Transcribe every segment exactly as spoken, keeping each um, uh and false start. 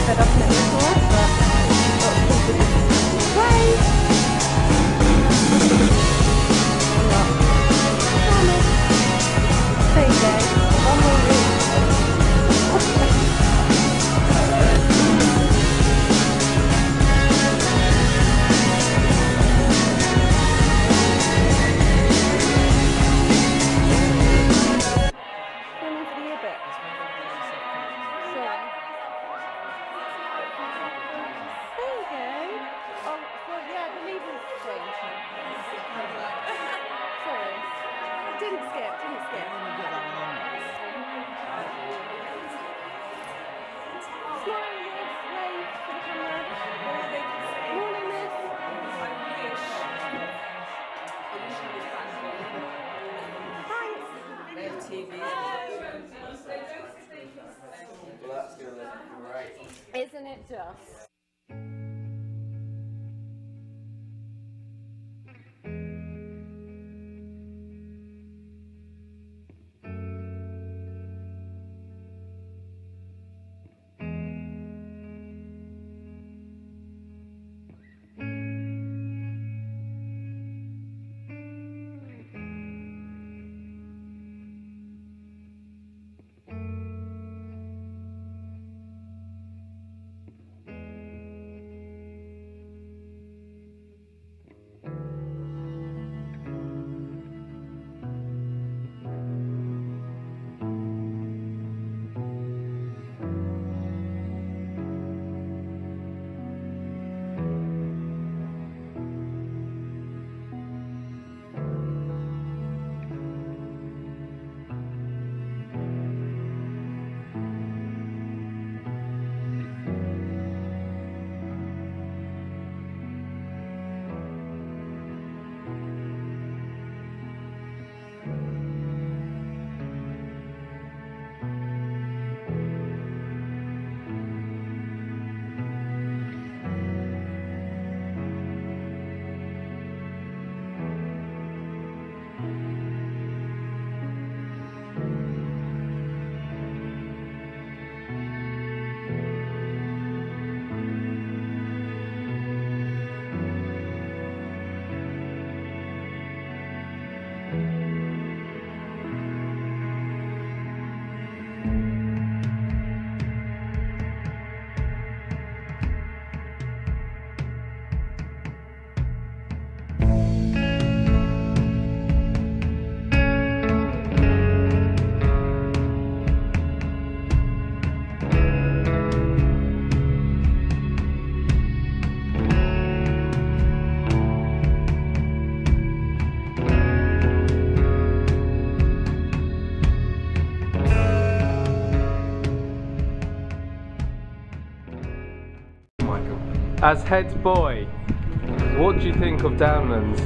fed up in it before, but lots of people just play. There you go. One more week. Didn't skip, didn't skip. Smile, Miss, wave for the camera. Morning, Miss. I wish. I wish I was back home. Thanks. There's T V. Well, that's going to look great. Isn't it just? As head boy, what do you think of Downlands?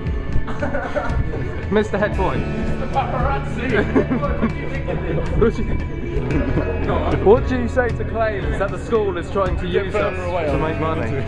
Mister Head Boy. The paparazzi! what, do you, what do you say to claims that the school is trying to use us to make money?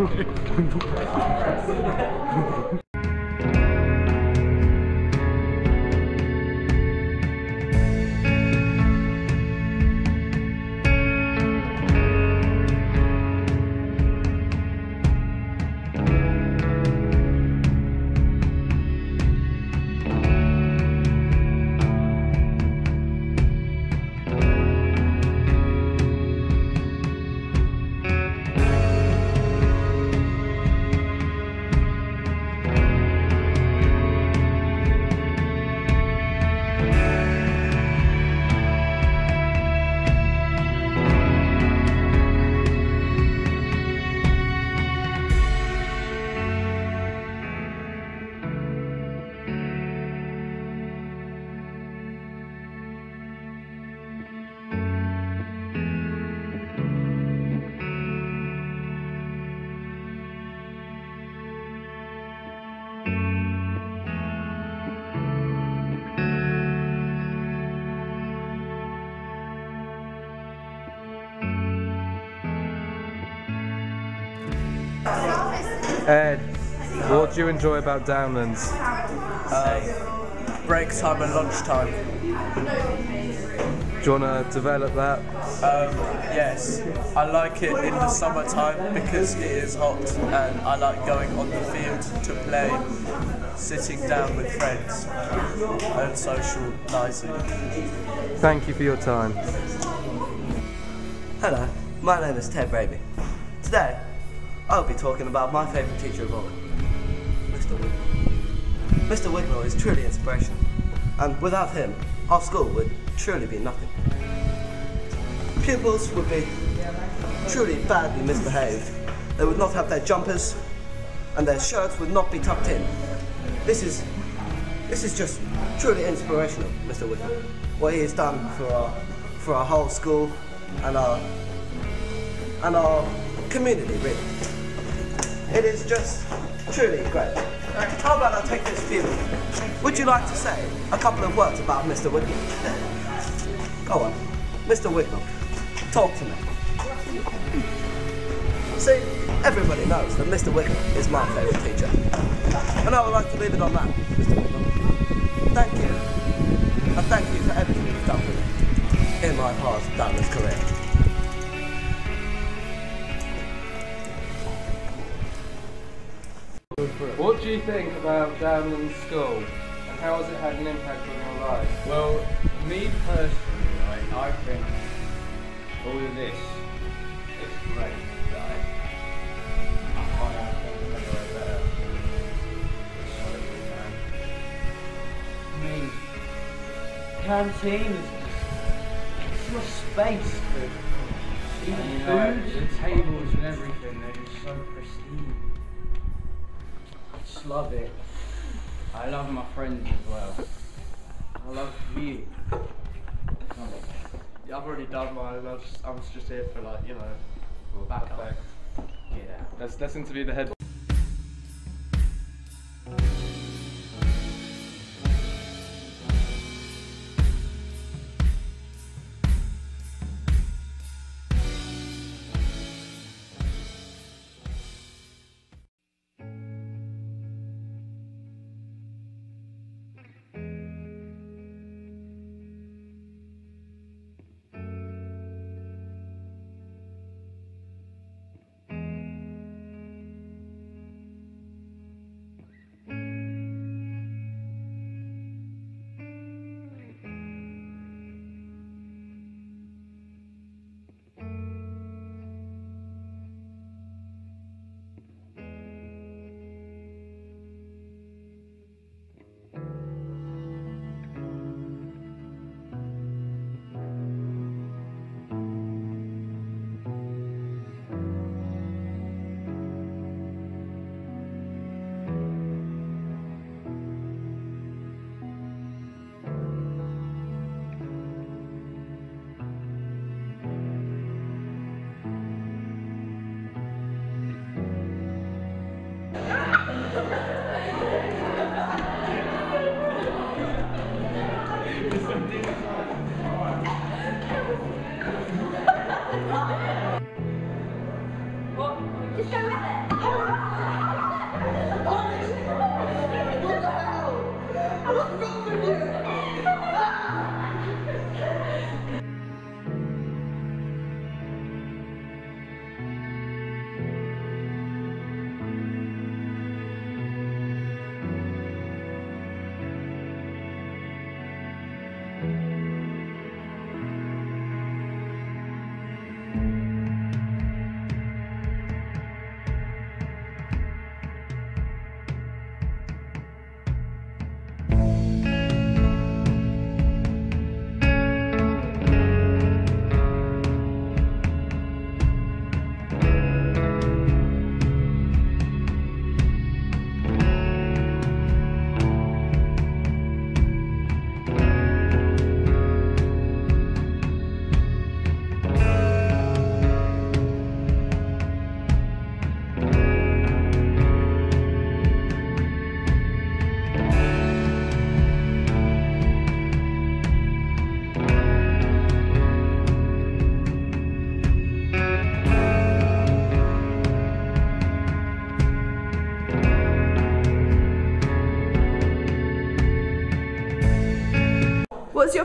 Ed, what do you enjoy about Downlands? Uh, break time and lunch time. Do you want to develop that? Um, yes, I like it in the summertime because it is hot, and I like going on the field to play, sitting down with friends and socialising. Thank you for your time. Hello, my name is Ted Braby. Today, I'll be talking about my favourite teacher of all, Mister Wicklow. Mister Wicklow is truly inspirational, and without him, our school would truly be nothing. Pupils would be truly badly misbehaved. They would not have their jumpers, and their shirts would not be tucked in. This is, this is just truly inspirational, Mister Wicklow. What he has done for our, for our whole school and our, and our community, really. It is just truly great. How about I take this few? Would you like to say a couple of words about Mister Wicklow? Go on, Mister Wicklow, talk to me. See, everybody knows that Mister Wicklow is my favourite teacher. And I would like to leave it on that, Mister Wicklow. Thank you. And thank you for everything you've done for me in my past downwards career. What do you think about Downland School, and how has it had an impact on your life? Well, me personally, right, I think all of this is great. Like, I can't think of anywhere better. It's so good, man. I mean, canteen is just so much space for eating And, you food. know, the tables and everything, they're just so pristine. I just love it. I love my friends as well. I love you. Yeah, I've already done mine. I was just, I was just here for, like, you know, We'll back up. get out. Let's, let's interview the head.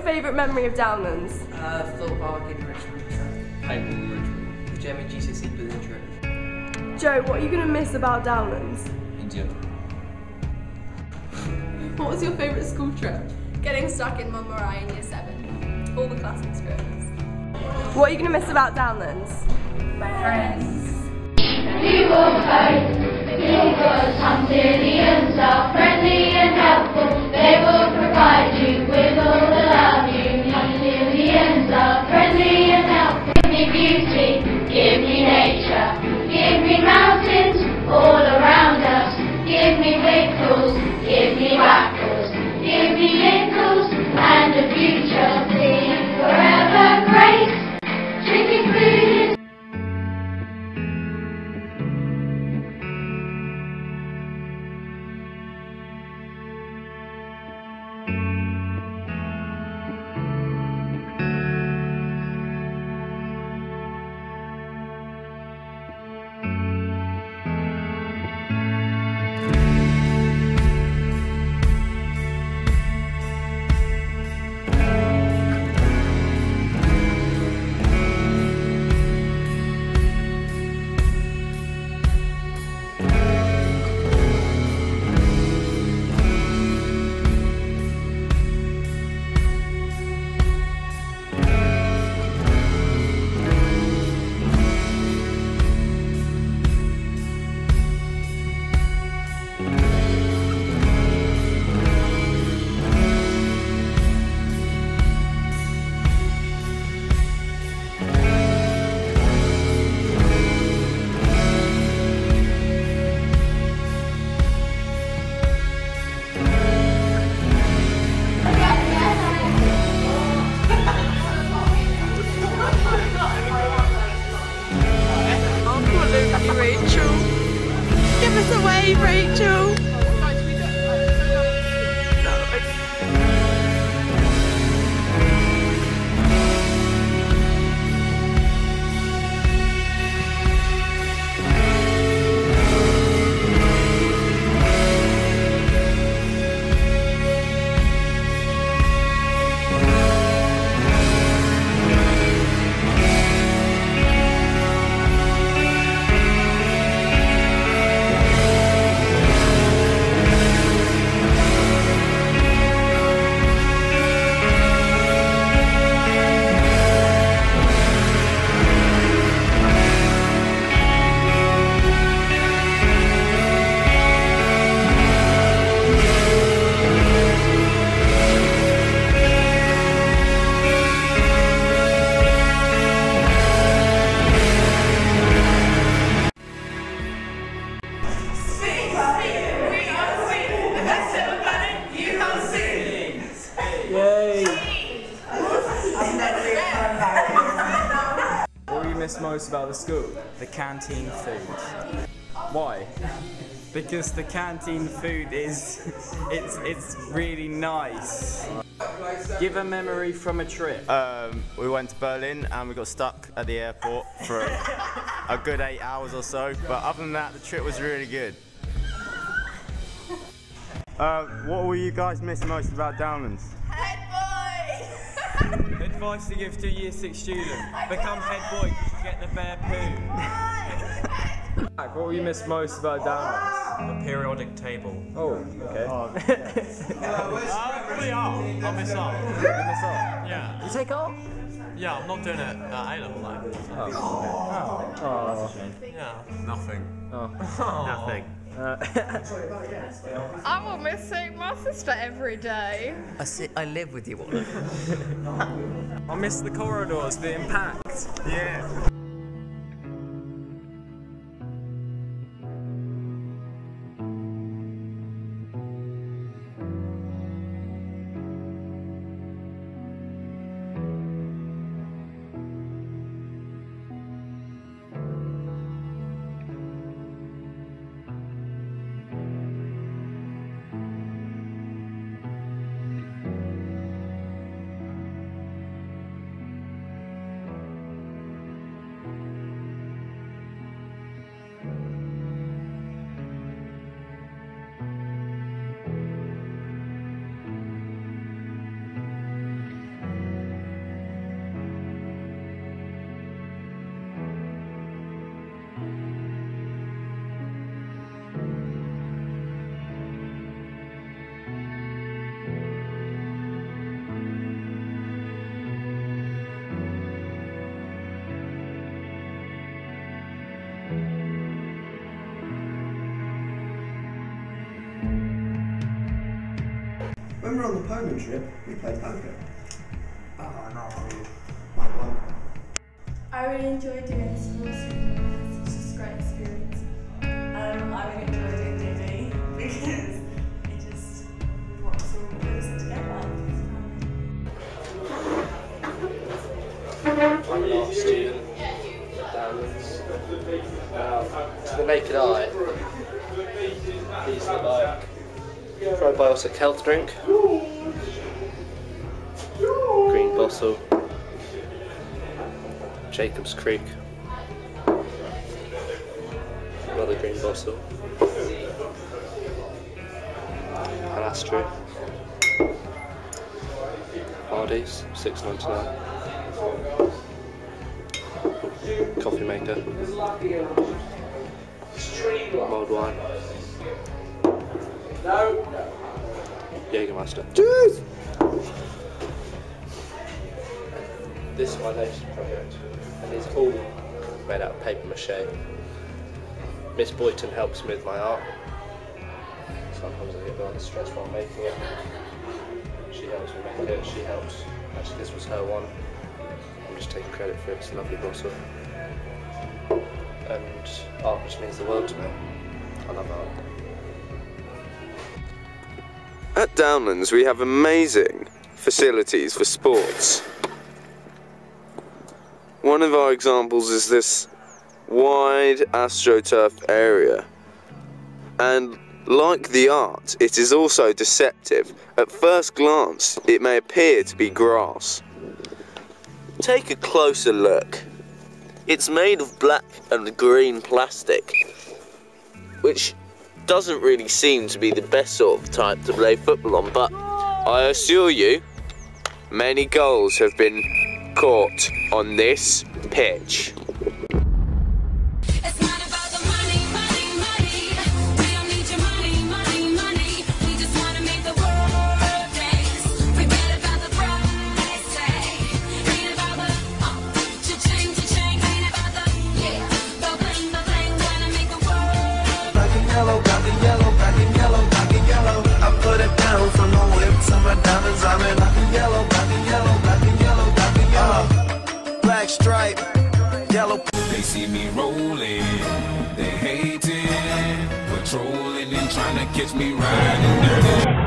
favourite memory of Downlands? Uh, Thorpe Park in Richmond. Paintball in Richmond. The German G C S E Blues trip. Joe, what are you going to miss about Downlands? India. What was your favourite school trip? Getting stuck in Mumbai in year seven. All the class experiences. What are you going to miss about Downlands? My friends. We will fight because some Syrians are friendly and helpful. They will provide you with all the love you need. Some Syrians are friendly and helpful. Give me beauty, give me nature, give me mountains all around us. Give me wiggles, give me wackles, give me lickles and a future. Sing forever grace, drinking food is Rachel. Give us a wave, Rachel. What do you miss most about the school? The canteen food. Why? Because the canteen food is, it's it's really nice. Give a memory from a trip. Um, we went to Berlin and we got stuck at the airport for a good eight hours or so, but other than that, the trip was really good. Uh, what will you guys miss most about Downlands? Head boy! Advice to give to a year six student. Become head boy because you get the bare poo. What will you miss most about Downlands? The periodic table. Oh, okay. Uh, probably art. I'll miss art. You miss art? Yeah. You take art? Yeah, I'm not doing it at A level though. Oh, okay. Oh, that's a shame. Yeah. Nothing. Oh. Nothing. Uh, I will miss seeing my sister every day. I sit, I live with you all. I miss the corridors being packed. Yeah. we were on the Poland trip, we played poker. Oh, no, I won. I really enjoyed doing this course. It's just a great experience. Um, I really enjoyed doing D D because it just brought us all closer together. I'm an art student at Downlands. Now, to the naked eye, these look like probiotic health drink, green bottle, Jacob's Creek, another green bottle, an ashtray, Hardy's, six ninety-nine. Coffee maker, mulled wine, Jägermeister. Cheers! This is my latest project, and it's all made out of paper mache. Miss Boyton helps me with my art. Sometimes I get a bit under stress while making it. She helps me make it, she helps. Actually, this was her one. I'm just taking credit for it, it's a lovely bottle. And art just means the world to me. I love art. At Downlands we have amazing facilities for sports. One of our examples is this wide AstroTurf area. And like the art, it is also deceptive. At first glance, it may appear to be grass. Take a closer look. It's made of black and green plastic, which doesn't really seem to be the best sort of type to play football on, but I assure you, many goals have been caught on this pitch. Yellow, got the yellow, black and yellow, black and yellow. I put it down from the whip, some of diamonds on it. Black and yellow, black and yellow, black and yellow, black and yellow. Black stripe, yellow. They see me rolling, they hating, patrolling and trying to catch me riding dirty.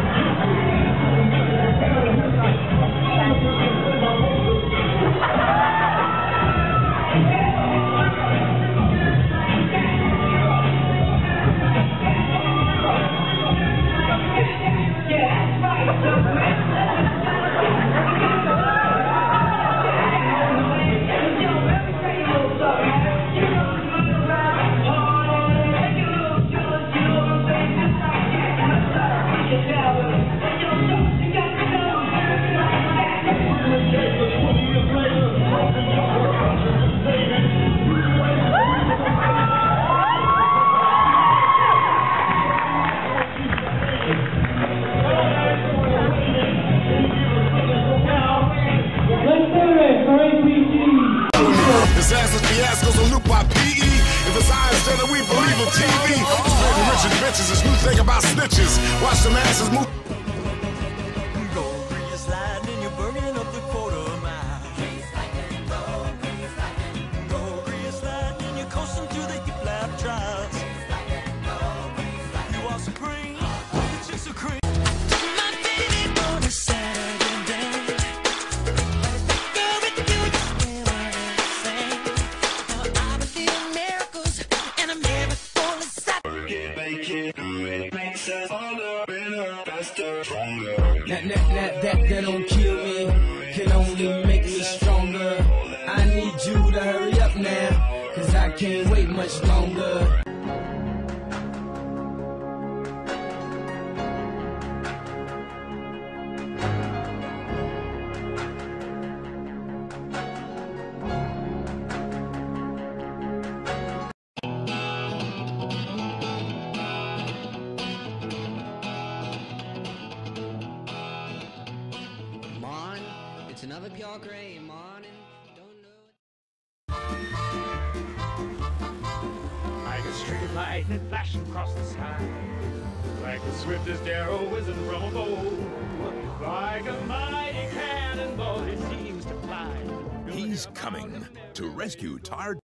Disasters, fiascos on loop by P E. If it's science, then we believe in T V. It's pretty rich and bitches, it's new thing about snitches. Watch the masses move. That, that, that, that, that don't kill me, can only make me stronger. I need you to hurry up now, cause I can't wait much longer. It's another pure grey morning. Don't know. Like a street light that flashed across the sky. like the swiftest arrow whizzing from a bow. Like a mighty cannonball, he seems to fly. He's coming to rescue tired